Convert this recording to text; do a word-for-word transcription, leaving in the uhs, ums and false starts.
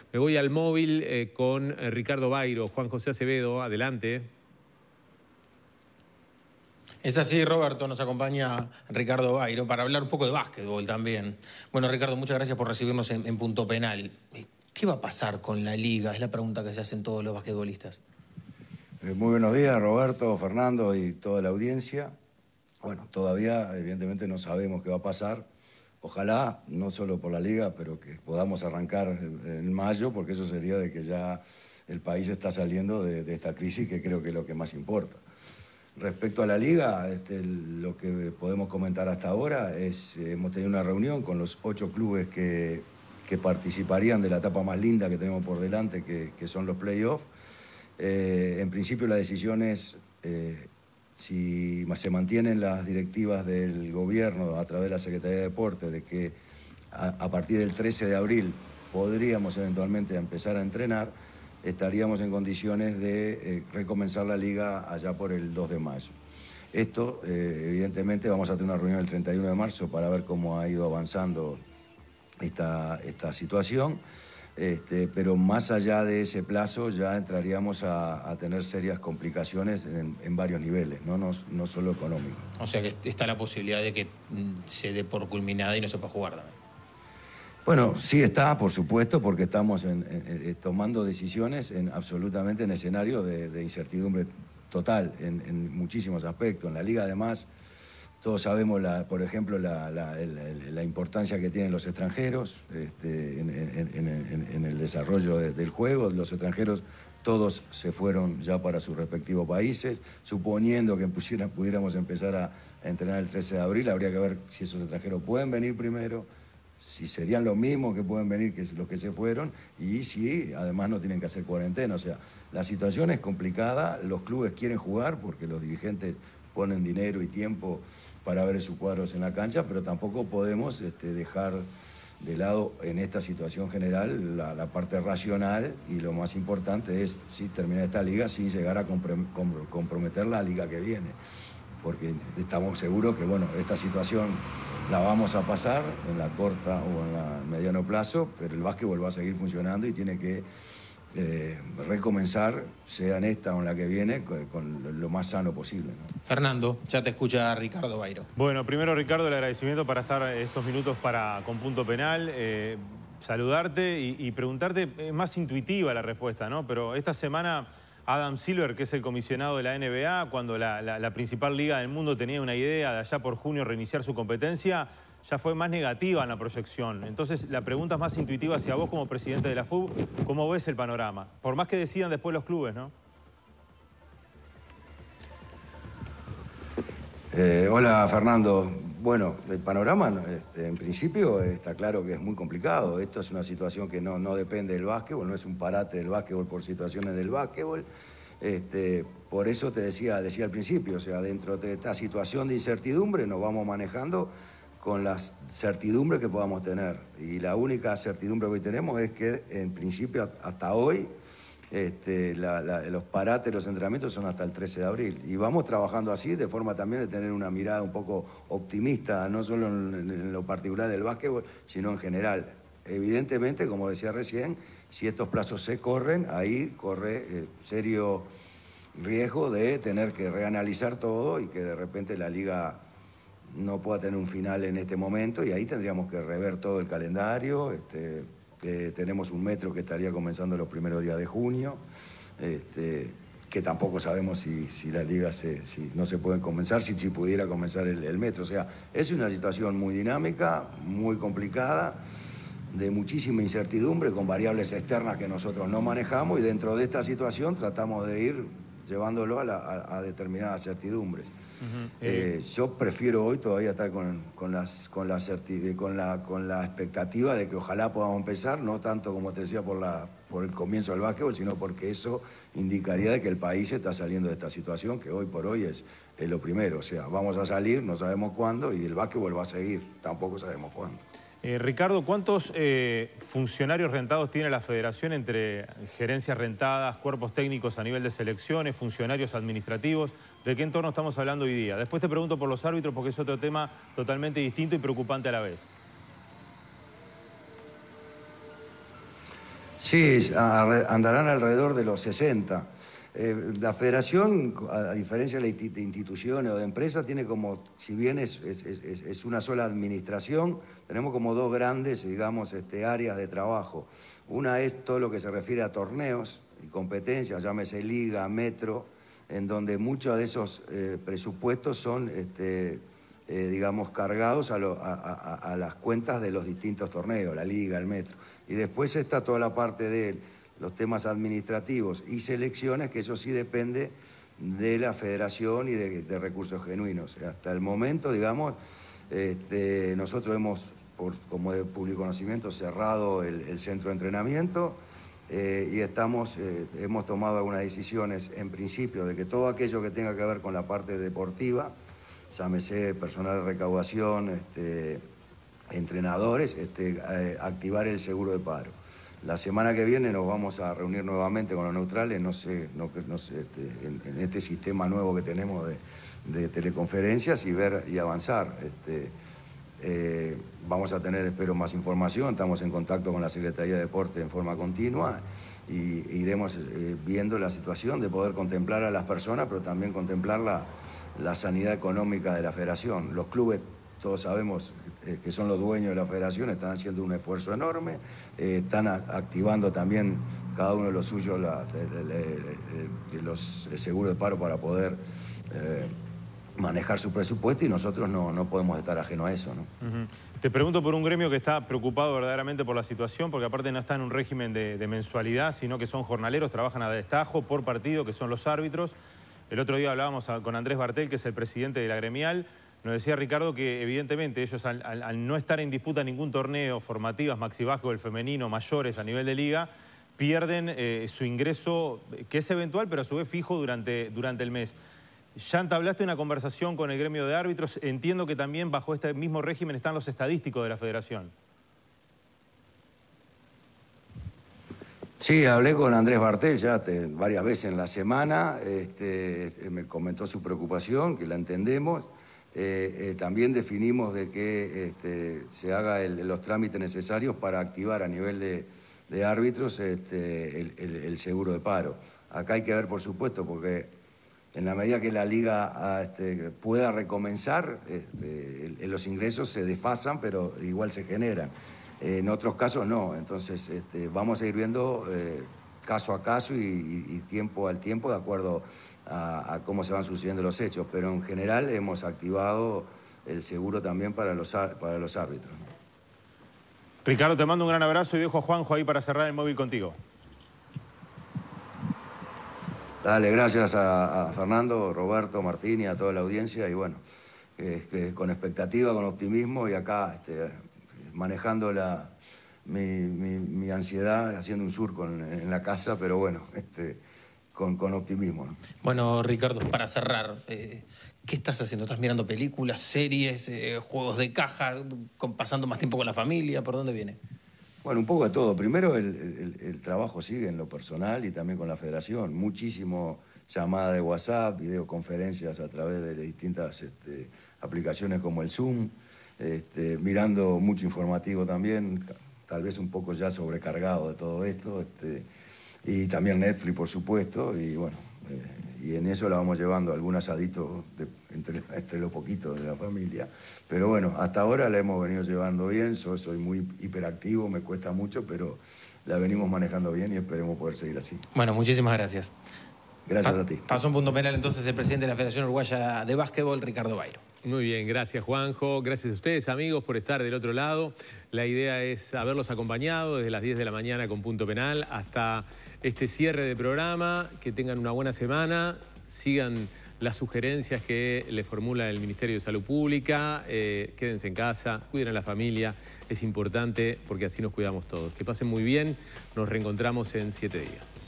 Me voy al móvil eh, con eh, Ricardo Bairo. Juan José Acevedo, adelante. Es así, Roberto, nos acompaña Ricardo Bairo para hablar un poco de básquetbol también. Bueno, Ricardo, muchas gracias por recibirnos en, en Punto Penal. ¿Qué va a pasar con la liga? Es la pregunta que se hacen todos los basquetbolistas. Eh, muy buenos días, Roberto, Fernando y toda la audiencia. Bueno, todavía evidentemente no sabemos qué va a pasar. Ojalá, no solo por la liga, pero que podamos arrancar en mayo, porque eso sería de que ya el país está saliendo de, de esta crisis, que creo que es lo que más importa. Respecto a la liga, este, lo que podemos comentar hasta ahora es, eh, hemos tenido una reunión con los ocho clubes que, que participarían de la etapa más linda que tenemos por delante, que, que son los playoffs. Eh, en principio la decisión es eh, si se mantienen las directivas del gobierno a través de la Secretaría de Deportes de que a, a partir del trece de abril podríamos eventualmente empezar a entrenar, estaríamos en condiciones de eh, recomenzar la liga allá por el dos de mayo. Esto, eh, evidentemente, vamos a tener una reunión el treinta y uno de marzo para ver cómo ha ido avanzando esta, esta situación. Este, pero más allá de ese plazo ya entraríamos a, a tener serias complicaciones en, en varios niveles, ¿no? No, no solo económicos. O sea que está la posibilidad de que se dé por culminada y no se pueda jugar también. Bueno, sí está, por supuesto, porque estamos en, en, en, tomando decisiones en, absolutamente en escenario de, de incertidumbre total en, en muchísimos aspectos. En la liga, además, todos sabemos, la, por ejemplo, la, la, la, la importancia que tienen los extranjeros este, en, en, en, en el desarrollo de, del juego. Los extranjeros todos se fueron ya para sus respectivos países. Suponiendo que pusiera, pudiéramos empezar a, a entrenar el trece de abril, habría que ver si esos extranjeros pueden venir primero, si serían los mismos que pueden venir que los que se fueron, y si además no tienen que hacer cuarentena. O sea, la situación es complicada, los clubes quieren jugar porque los dirigentes ponen dinero y tiempo para ver sus cuadros en la cancha, pero tampoco podemos este, dejar de lado en esta situación general la, la parte racional, y lo más importante es si terminar esta liga sin llegar a comprometer la liga que viene, porque estamos seguros que bueno, esta situación la vamos a pasar en la corta o en la mediano plazo, pero el básquetbol va a seguir funcionando y tiene que Eh, recomenzar, sea en esta o en la que viene, con, con lo más sano posible, ¿no? Fernando, ya te escucha Ricardo Bairo. Bueno, primero, Ricardo, el agradecimiento para estar estos minutos para, con Punto Penal, eh, saludarte y, y preguntarte, es más intuitiva la respuesta, ¿no? Pero esta semana Adam Silver, que es el comisionado de la N B A, cuando la, la, la principal liga del mundo tenía una idea de allá por junio reiniciar su competencia, ya fue más negativa en la proyección. Entonces, la pregunta es más intuitiva hacia vos como presidente de la F U B. ¿Cómo ves el panorama? Por más que decidan después los clubes, ¿no? Eh, hola, Fernando. Bueno, el panorama, este, en principio, está claro que es muy complicado. Esto es una situación que no, no depende del básquetbol, no es un parate del básquetbol por situaciones del básquetbol. Este, por eso te decía, decía al principio, o sea, dentro de esta situación de incertidumbre nos vamos manejando con las certidumbres que podamos tener. Y la única certidumbre que hoy tenemos es que, en principio, hasta hoy, este, la, la, los parates, los entrenamientos son hasta el trece de abril. Y vamos trabajando así, de forma también de tener una mirada un poco optimista, no solo en, en lo particular del básquetbol, sino en general. Evidentemente, como decía recién, si estos plazos se corren, ahí corre eh, serio riesgo de tener que reanalizar todo y que de repente la liga no pueda tener un final en este momento, y ahí tendríamos que rever todo el calendario. Este, eh, tenemos un metro que estaría comenzando los primeros días de junio, este, que tampoco sabemos si, si la liga se, si no se puede comenzar, si, si pudiera comenzar el, el metro. O sea, es una situación muy dinámica, muy complicada, de muchísima incertidumbre, con variables externas que nosotros no manejamos, y dentro de esta situación tratamos de ir llevándolo a, la, a, a determinadas certidumbres. Uh-huh. eh, yo prefiero hoy todavía estar con, con, las, con, la con, la, con la expectativa de que ojalá podamos empezar, no tanto como te decía por, la, por el comienzo del básquetbol, sino porque eso indicaría de que el país está saliendo de esta situación, que hoy por hoy es, es lo primero. O sea, vamos a salir, no sabemos cuándo, y el básquetbol va a seguir, tampoco sabemos cuándo. Eh, Ricardo, ¿cuántos eh, funcionarios rentados tiene la federación entre gerencias rentadas, cuerpos técnicos a nivel de selecciones, funcionarios administrativos? ¿De qué entorno estamos hablando hoy día? Después te pregunto por los árbitros, porque es otro tema totalmente distinto y preocupante a la vez. Sí, andarán alrededor de los sesenta. Eh, la federación, a diferencia de instituciones o de empresas, tiene como, si bien es, es, es, es una sola administración, tenemos como dos grandes, digamos, este, áreas de trabajo. Una es todo lo que se refiere a torneos y competencias, llámese liga, metro, en donde muchos de esos eh, presupuestos son, este, eh, digamos, cargados a, lo, a, a, a las cuentas de los distintos torneos, la liga, el metro. Y después está toda la parte de los temas administrativos y selecciones, que eso sí depende de la federación y de, de recursos genuinos. Hasta el momento, digamos, este, nosotros hemos, por, como de público conocimiento, cerrado el, el centro de entrenamiento eh, y estamos, eh, hemos tomado algunas decisiones, en principio, de que todo aquello que tenga que ver con la parte deportiva, llámese personal de recaudación, este, entrenadores, este, eh, activar el seguro de paro. La semana que viene nos vamos a reunir nuevamente con los neutrales, no sé, no, no sé este, en, en este sistema nuevo que tenemos de, de teleconferencias y ver y avanzar. Este, eh, vamos a tener, espero, más información, estamos en contacto con la Secretaría de Deporte en forma continua y iremos eh, viendo la situación de poder contemplar a las personas, pero también contemplar la, la sanidad económica de la federación. Los clubes, todos sabemos eh, que son los dueños de la federación, están haciendo un esfuerzo enorme, eh, están a, activando también cada uno de los suyos la, el, el, el, los seguros de paro para poder eh, manejar su presupuesto y nosotros no, no podemos estar ajenos a eso, ¿no? Uh-huh. Te pregunto por un gremio que está preocupado verdaderamente por la situación, porque aparte no está en un régimen de, de mensualidad, sino que son jornaleros, trabajan a destajo por partido, que son los árbitros. El otro día hablábamos a, con Andrés Bartel, que es el presidente de la gremial. Nos decía Ricardo que evidentemente ellos al, al, al no estar en disputa ningún torneo, formativas, maxi básquetbol femenino, mayores a nivel de liga, pierden eh, su ingreso, que es eventual, pero a su vez fijo durante, durante el mes. Ya entablaste una conversación con el gremio de árbitros. Entiendo que también bajo este mismo régimen están los estadísticos de la federación. Sí, hablé con Andrés Bartel ya te, varias veces en la semana. Este, me comentó su preocupación, que la entendemos. Eh, eh, también definimos de que este, se haga el, los trámites necesarios para activar a nivel de, de árbitros este, el, el, el seguro de paro. Acá hay que ver, por supuesto, porque en la medida que la liga este, pueda recomenzar, este, el, los ingresos se desfasan, pero igual se generan. Eh, en otros casos no, entonces este, vamos a ir viendo eh, caso a caso y, y, y tiempo al tiempo de acuerdo A, a cómo se van sucediendo los hechos, pero en general hemos activado el seguro también para los, para los árbitros. Ricardo, te mando un gran abrazo y dejo a Juanjo ahí para cerrar el móvil contigo. Dale, gracias a, a Fernando, Roberto, Martín y a toda la audiencia y bueno, eh, que con expectativa, con optimismo y acá este, manejando la, mi, mi, mi ansiedad, haciendo un surco en, en la casa, pero bueno, este, Con, con optimismo, ¿no? Bueno, Ricardo, para cerrar, eh, ¿qué estás haciendo? ¿Estás mirando películas, series, eh, juegos de caja, con, pasando más tiempo con la familia? ¿Por dónde viene? Bueno, un poco de todo. Primero, el, el, el trabajo sigue en lo personal y también con la federación. Muchísimo llamada de WhatsApp, videoconferencias a través de distintas este, aplicaciones como el Zoom, este, mirando mucho informativo también, tal vez un poco ya sobrecargado de todo esto, este, y también Netflix, por supuesto, y bueno, eh, y en eso la vamos llevando algún asadito de, entre, entre lo poquito de la familia. Pero bueno, hasta ahora la hemos venido llevando bien, soy, soy muy hiperactivo, me cuesta mucho, pero la venimos manejando bien y esperemos poder seguir así. Bueno, muchísimas gracias. Gracias pa a ti. Pasó un punto penal entonces el presidente de la Federación Uruguaya de Básquetbol, Ricardo Bairo. Muy bien, gracias Juanjo, gracias a ustedes amigos por estar del otro lado. La idea es haberlos acompañado desde las diez de la mañana con Punto Penal hasta este cierre de programa, que tengan una buena semana, sigan las sugerencias que le formula el Ministerio de Salud Pública, eh, quédense en casa, cuiden a la familia, es importante porque así nos cuidamos todos. Que pasen muy bien, nos reencontramos en siete días.